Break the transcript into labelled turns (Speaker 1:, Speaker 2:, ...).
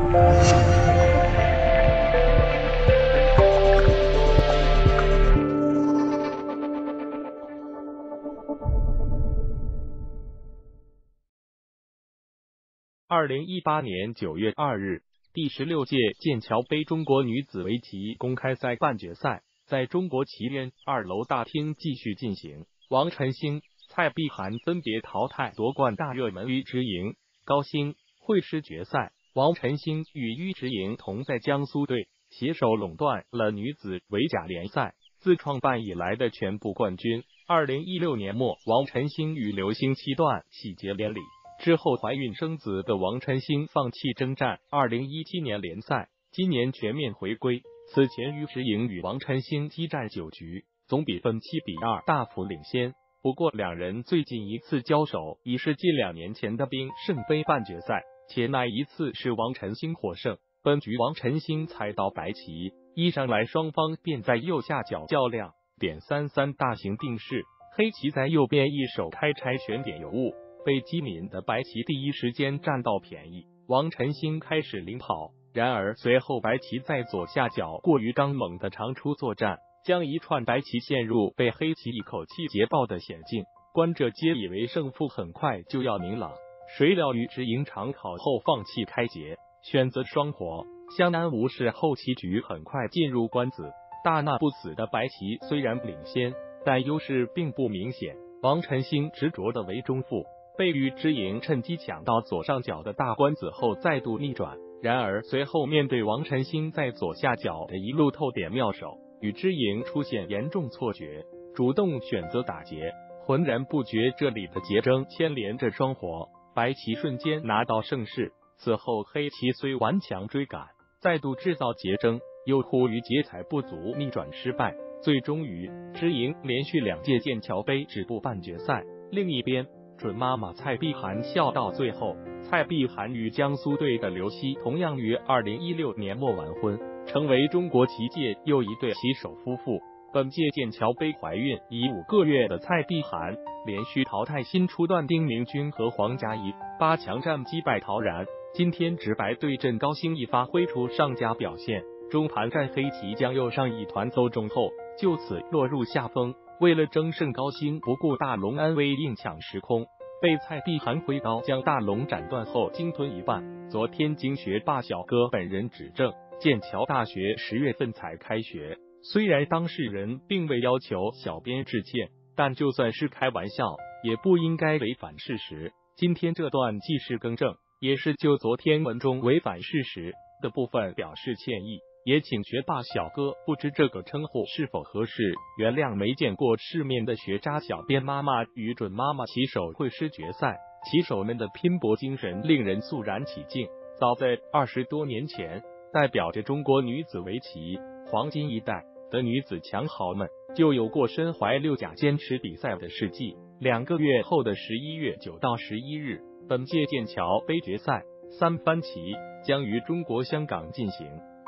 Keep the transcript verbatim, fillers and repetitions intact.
Speaker 1: 二零一八年九月二日，第十六届剑桥杯中国女子围棋公开赛半决赛在中国棋院二楼大厅继续进行。王晨星、蔡碧涵分别淘汰夺冠大热门于之莹、高星，会师决赛。王晨星与于之莹同在江苏队，携手垄断了女子围甲联赛自创办以来的全部冠军。二零一六年末，王晨星与刘星七段喜结连理。之后怀孕生子的王晨星放弃征战二零一七年联赛，今年全面回归。此前于之莹与王晨星激战九局，总比分七比二大幅领先。不过两人最近一次交手已是近两年前的冰胜杯半决赛，且那一次是王晨星获胜。本局王晨星踩到白棋，一上来双方便在右下角较量，点三三大型定式，黑棋在右边一手开拆选点有误。被机敏的白棋第一时间占到便宜，王晨星开始领跑。然而随后白棋在左下角过于刚猛的长出作战，将一串白棋陷入被黑棋一口气捷爆的险境。观者皆以为胜负很快就要明朗，谁料于之莹长跑后放弃开劫，选择双活，相安无事。后棋局很快进入官子，大难不死的白棋虽然领先，但优势并不明显。王晨星执着的为中负，被于之莹趁机抢到左上角的大官子后再度逆转。然而随后面对王晨星在左下角的一路透点妙手，于之莹出现严重错觉，主动选择打劫，浑然不觉这里的劫争牵连着双活，白棋瞬间拿到胜势。此后黑棋虽顽强追赶，再度制造劫争，又忽于劫材不足逆转失败，最终于之莹连续两届剑桥杯止步半决赛。另一边，准妈妈蔡碧涵笑到最后。蔡碧涵与江苏队的刘希同样于二零一六年末完婚，成为中国棋界又一对棋手夫妇。本届剑桥杯怀孕已五个月的蔡碧涵，连续淘汰新出段丁明君和黄嘉怡，八强战击败陶然。今天直白对阵高星一发挥出上佳表现，中盘战黑棋将右上一团走中后，就此落入下风。为了争胜，高星不顾大龙安危硬抢时空，被蔡碧涵挥刀将大龙斩断后鲸吞一半。昨天经学霸小哥本人指证，剑桥大学十月份才开学，虽然当事人并未要求小编致歉，但就算是开玩笑，也不应该违反事实。今天这段既是更正，也是就昨天文中违反事实的部分表示歉意，也请学霸小哥不知这个称呼是否合适，原谅没见过世面的学渣小编妈妈与准妈妈棋手会师决赛，棋手们的拼搏精神令人肃然起敬。早在二十多年前，代表着中国女子围棋黄金一代的女子强豪们就有过身怀六甲坚持比赛的事迹。两个月后的十一月九到十一日，本届剑桥杯决赛三番棋将于中国香港进行。